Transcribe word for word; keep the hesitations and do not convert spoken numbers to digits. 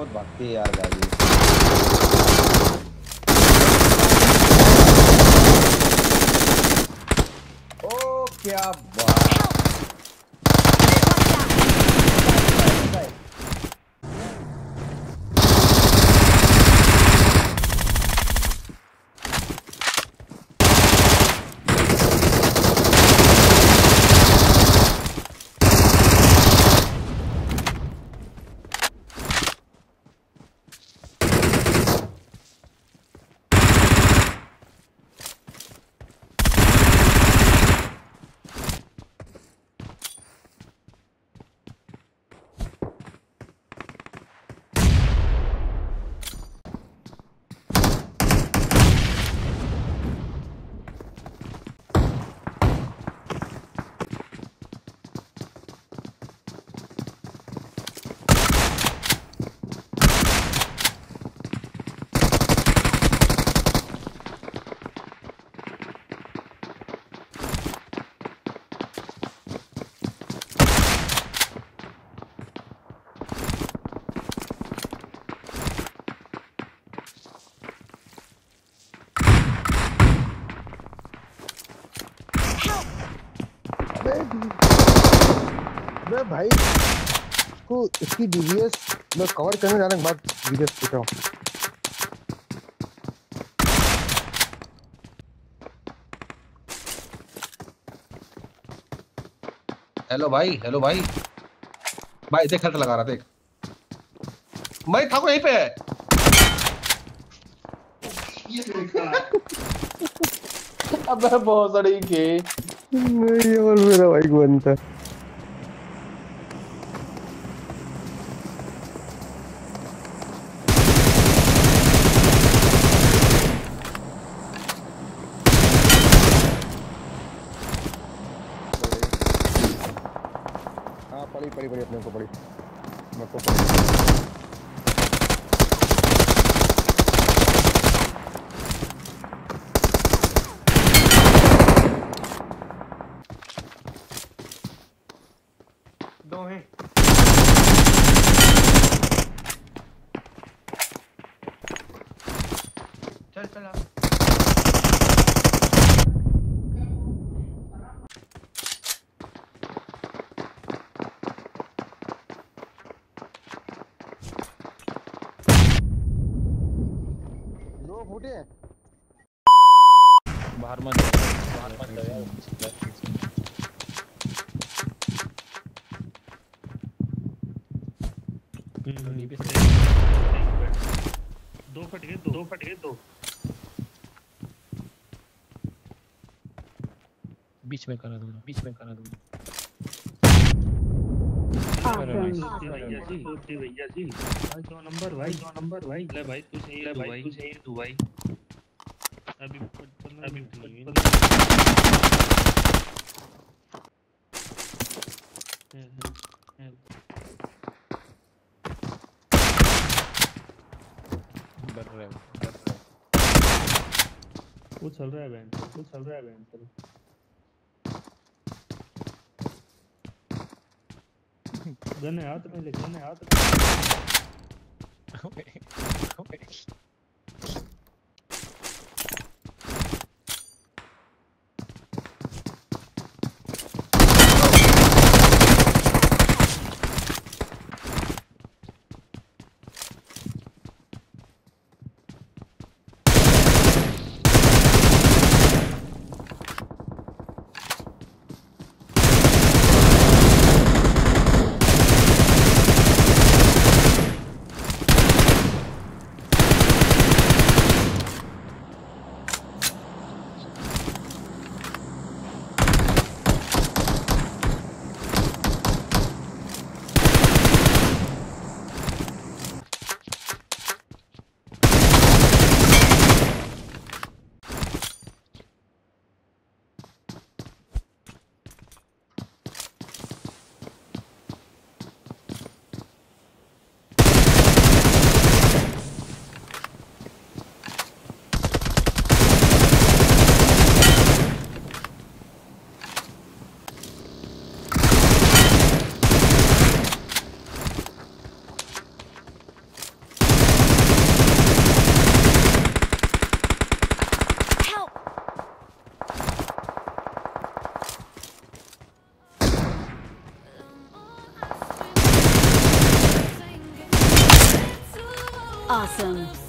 बहुत भागती है यार गाड़ी। ओ क्या बात। मैं भाई इसको इसकी डीवीएस मैं कवर करने जाने के बाद डीवीएस पूछ रहा हूँ। हेलो भाई, हेलो भाई भाई देख हेल्थ लगा रहा देख। मैं ठाकुर यहीं पे है। अबे बहुत सड़ी के नहीं और मेरा भाई बनता हाँ पड़ी पड़ी पड़ी अपने को पड़ी मेरे को पड़ी। दो हैं। चल चल दो फूटे हैं बाहर मत बाहर मत जाओ यार। दो फट गए दो फट गए दो बीच में करा दूंगा बीच में करा दूंगा। भैया जी भैया जी भाई दो नंबर भाई दो नंबर भाई ले भाई तू सही ले भाई तू सही तू भाई अभी अभी डर रहे हो डर रहे हो। वो चल रहा है बैंड वो चल रहा है बैंड चल गन है हाथ में ले गन है हाथ में। Awesome.